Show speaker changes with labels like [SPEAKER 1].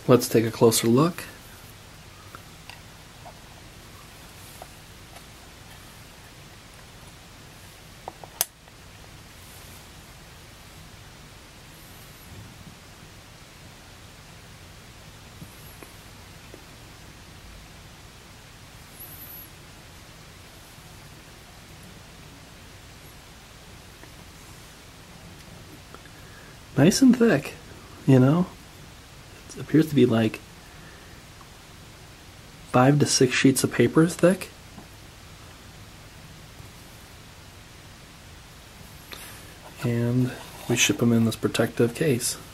[SPEAKER 1] Let's take a closer look. Nice and thick, you know? It appears to be like 5 to 6 sheets of paper thick. And we ship them in this protective case.